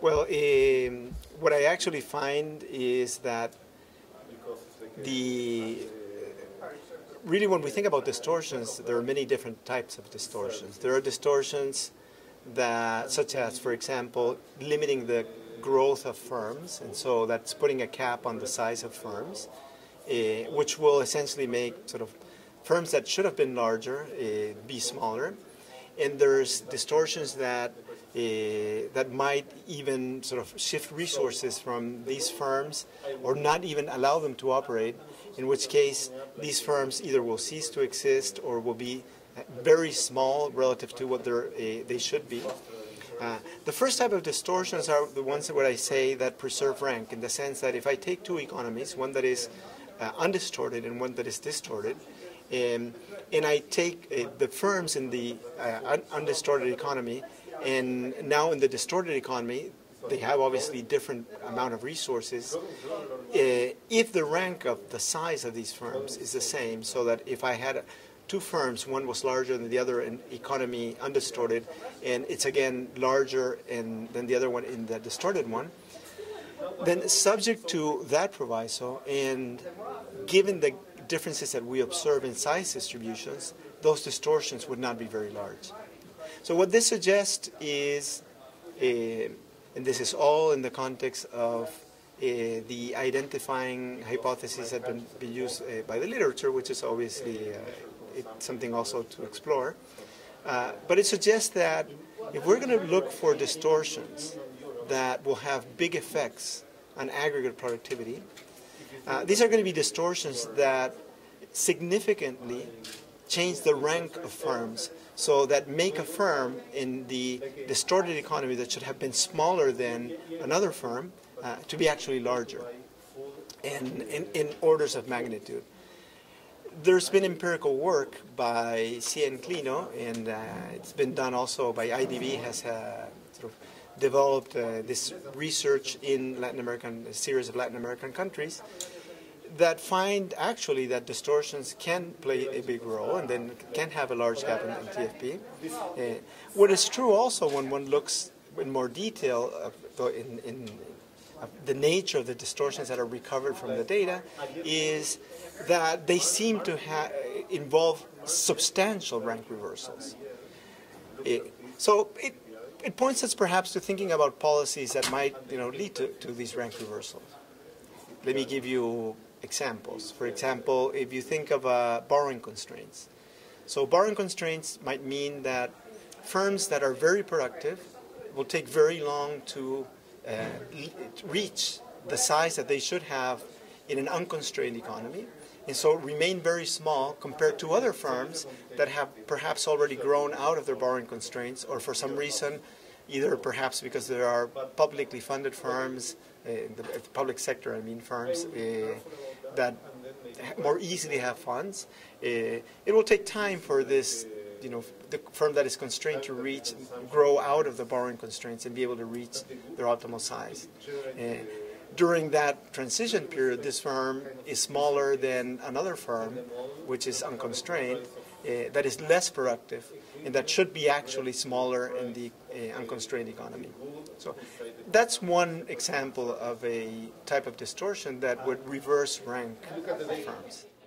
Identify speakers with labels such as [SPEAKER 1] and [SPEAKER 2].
[SPEAKER 1] Well, what I actually find is that the really when we think about distortions, there are many different types of distortions. There are distortions that, such as, for example, limiting the growth of firms, and so that's putting a cap on the size of firms, which will essentially make sort of firms that should have been larger be smaller. And there's distortions that that might even sort of shift resources from these firms or not even allow them to operate, in which case these firms either will cease to exist or will be very small relative to what they should be. The first type of distortions are the ones that I say that preserve rank, in the sense that if I take two economies, one that is undistorted and one that is distorted, and I take the firms in the undistorted economy, and now in the distorted economy, they have obviously different amount of resources. If the rank of the size of these firms is the same, so that if I had two firms, one was larger than the other in economy undistorted, and it's again larger than the other one in the distorted one, then subject to that proviso, and given the differences that we observe in size distributions, those distortions would not be very large. So what this suggests is, and this is all in the context of the identifying hypotheses that have been used by the literature, which is obviously it's something also to explore. But it suggests that if we're going to look for distortions that will have big effects on aggregate productivity, these are going to be distortions that significantly change the rank of firms, so that make a firm in the distorted economy that should have been smaller than another firm to be actually larger and in orders of magnitude. There's been empirical work by C.N. Clino, and it's been done also by IDB, has sort of developed this research in Latin American, a series of Latin American countries, that find actually that distortions can play a big role and then can have a large gap in TFP. What is true also when one looks in more detail in the nature of the distortions that are recovered from the data is that they seem to involve substantial rank reversals. So it points us perhaps to thinking about policies that might lead to these rank reversals. Let me give you examples. For example, if you think of borrowing constraints. So borrowing constraints might mean that firms that are very productive will take very long to reach the size that they should have in an unconstrained economy, and so remain very small compared to other firms that have perhaps already grown out of their borrowing constraints, or for some reason, either perhaps because there are publicly funded firms, in the public sector, I mean firms, that more easily have funds. It will take time for this, the firm that is constrained to grow out of the borrowing constraints and be able to reach their optimal size. During that transition period, this firm is smaller than another firm, which is unconstrained, that is less productive, and that should be actually smaller in the unconstrained economy. So that's one example of a type of distortion that would reverse rank firms.